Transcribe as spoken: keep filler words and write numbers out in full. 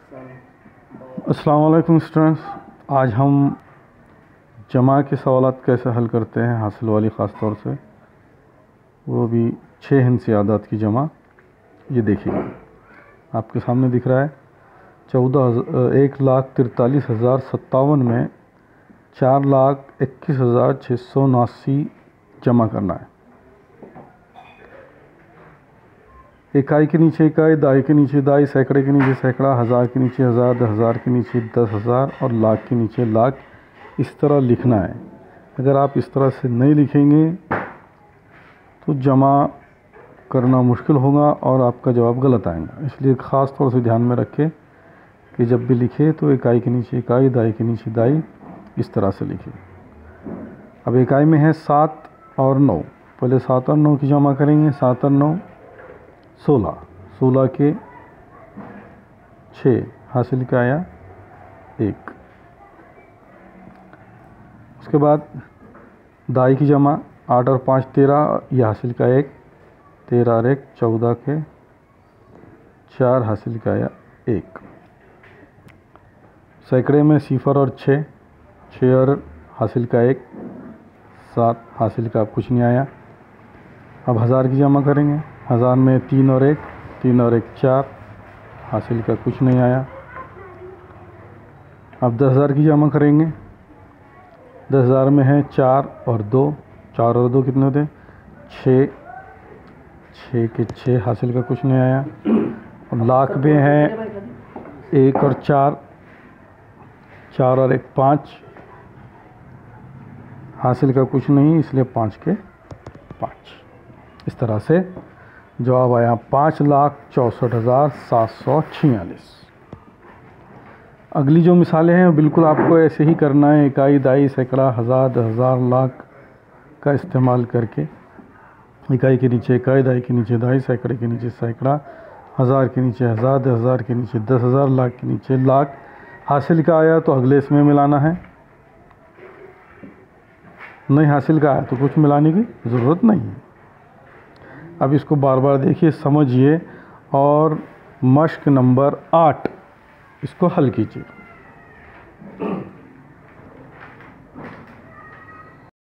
अस्सलाम वालेकुम स्टूडेंट्स। आज हम जमा के सवालात कैसे हल करते हैं हासिल वाली ख़ास तौर से, वो भी छः हिंसी आदात की जमा। ये देखिए आपके सामने दिख रहा है चौदह एक लाख तिरतालीस हज़ार सत्तावन में चार लाख इक्कीस हज़ार छः सौ उनासी जमा करना है। इकाई के नीचे इकाई, दाई के नीचे दाई, सैकड़े के नीचे सैकड़ा, हज़ार के नीचे हज़ार, दस हज़ार के नीचे दस हज़ार और लाख के नीचे लाख, इस तरह लिखना है। अगर आप इस तरह से नहीं लिखेंगे तो जमा करना मुश्किल होगा और आपका जवाब गलत आएगा। इसलिए ख़ास तौर से ध्यान में रखें कि जब भी लिखे तो इकाई के नीचे इकाई, दाई के नीचे दाई, इस तरह से लिखें। अब इकाई में है सात और नौ। पहले सात और नौ की जमा करेंगे। सात और नौ सोलह, सोलह के छः, हासिल का आया एक। उसके बाद दाई की जमा आठ और पाँच तेरह, यह हासिल का एक। तेरह और एक चौदह के चार, हासिल का आया एक। सैकड़े में सिफर और छः, छः और हासिल का एक, सात, हासिल का कुछ नहीं आया। अब हज़ार की जमा करेंगे। हज़ार में तीन और एक, तीन और एक चार, हासिल का कुछ नहीं आया। अब दस हज़ार की जमा करेंगे। दस हज़ार में है चार और दो, चार और दो कितने होते? छः, छः के छः, हासिल का कुछ नहीं आया। और लाख में है एक और चार, चार और एक पाँच, हासिल का कुछ नहीं, इसलिए पाँच के पाँच। इस तरह से जवाब आया पाँच लाख चौंसठ हज़ार सात सौ छियालीस। अगली जो मिसालें हैं बिल्कुल आपको ऐसे ही करना है। इकाई, दाई, सैकड़ा, हज़ार, दस हज़ार, लाख का इस्तेमाल करके। इकाई के नीचे इकाई, दाई के नीचे दाई, सैकड़े के नीचे सैकड़ा, हज़ार के नीचे हज़ार, दस हज़ार के नीचे दस हज़ार, लाख के नीचे लाख। हासिल का आया तो अगले इसमें मिलाना है, नहीं हासिल का आया तो कुछ मिलाने की ज़रूरत नहीं है। अब इसको बार बार देखिए, समझिए और मश्क नंबर आठ इसको हल कीजिए।